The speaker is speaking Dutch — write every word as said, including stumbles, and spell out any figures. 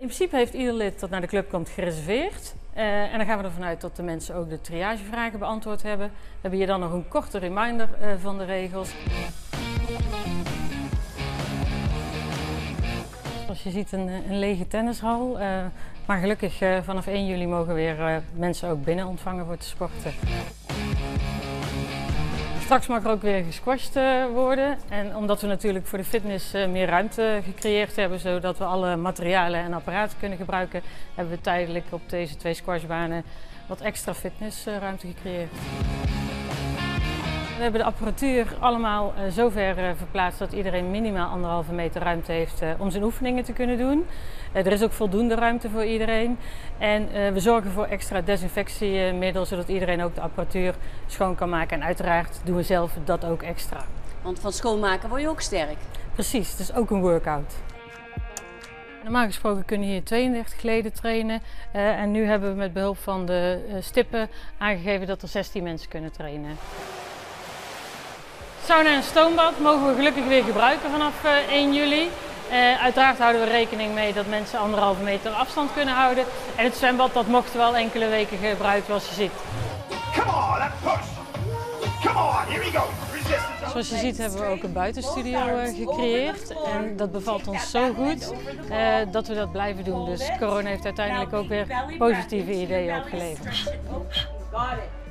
In principe heeft ieder lid dat naar de club komt gereserveerd. Uh, en dan gaan we ervan uit dat de mensen ook de triagevragen beantwoord hebben. We hebben hier dan nog een korte reminder uh, van de regels. Zoals je ziet een, een lege tennishal. Uh, maar gelukkig uh, vanaf één juli mogen weer uh, mensen ook binnen ontvangen voor te sporten. Straks mag er ook weer gesquashed uh, worden. En omdat we natuurlijk voor de fitness uh, meer ruimte gecreëerd hebben, zodat we alle materialen en apparaten kunnen gebruiken, hebben we tijdelijk op deze twee squashbanen wat extra fitnessruimte gecreëerd. We hebben de apparatuur allemaal uh, zover uh, verplaatst dat iedereen minimaal anderhalve meter ruimte heeft uh, om zijn oefeningen te kunnen doen. Uh, er is ook voldoende ruimte voor iedereen. En uh, we zorgen voor extra desinfectiemiddel, zodat iedereen ook de apparatuur schoon kan maken. En uiteraard doen we zelf dat ook extra. Want van schoonmaken word je ook sterk. Precies, het is ook een workout. Normaal gesproken kunnen hier tweeëndertig leden trainen. Uh, en nu hebben we met behulp van de uh, stippen aangegeven dat er zestien mensen kunnen trainen. Sauna en stoombad mogen we gelukkig weer gebruiken vanaf uh, één juli. Uh, uiteraard houden we rekening mee dat mensen anderhalve meter afstand kunnen houden. En het zwembad dat mocht wel enkele weken gebruikt, zoals je ziet. Come on, that push. Come on, here we go. Zoals je ziet hebben we ook een buitenstudio uh, gecreëerd. En dat bevalt ons zo goed uh, dat we dat blijven doen. Dus corona heeft uiteindelijk ook weer positieve ideeën opgeleverd.